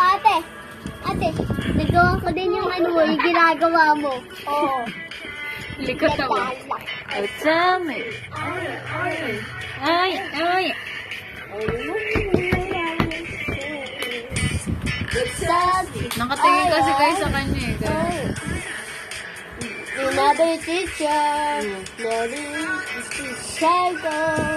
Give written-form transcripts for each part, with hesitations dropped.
Ate, nagawa ko din yung ano, yung ginagawa mo. Oo. Likot ka ba? Utsami. Ay. Nakatingin kasi kayo sa kanya eh. Another teacher, Mary is teacher ko.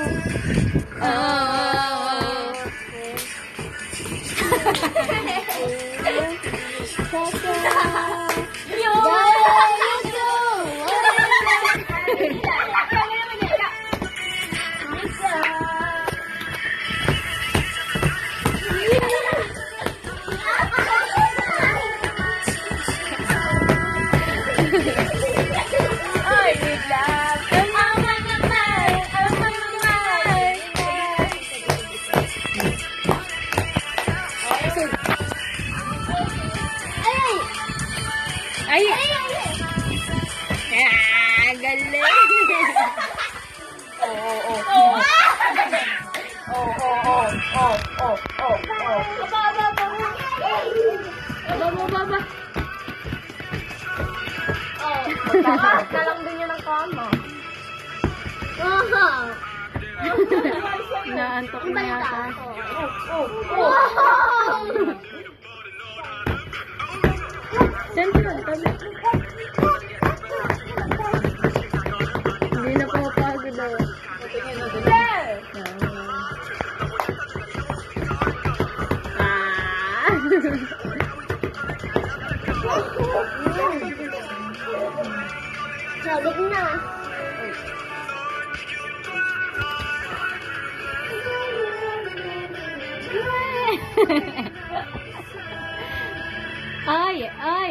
Ay! Galing! Baba. Magkakaat na lang din yun ng kama. Naantok na yata. Siyempre, hindi na pumapagod daw. Sabit na. Ay.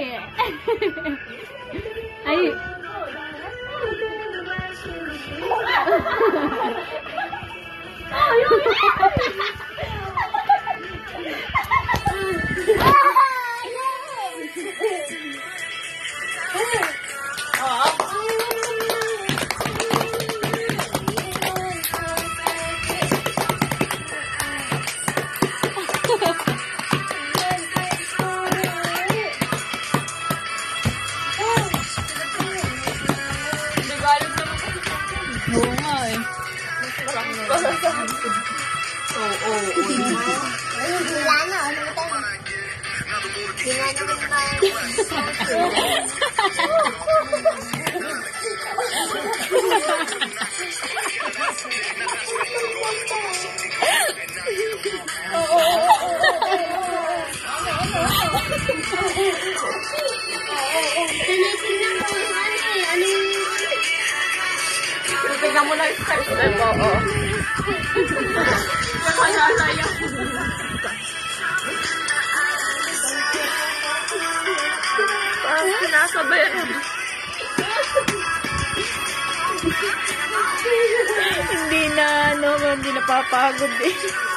Oo nga eh. Wala na. Wala naman tayo. Tinitingnan ko yung ano yung... Tingnan mo lang yung step. Oo. Nakalalaya. Parang sinasabay. Hindi na, hindi napapagod eh.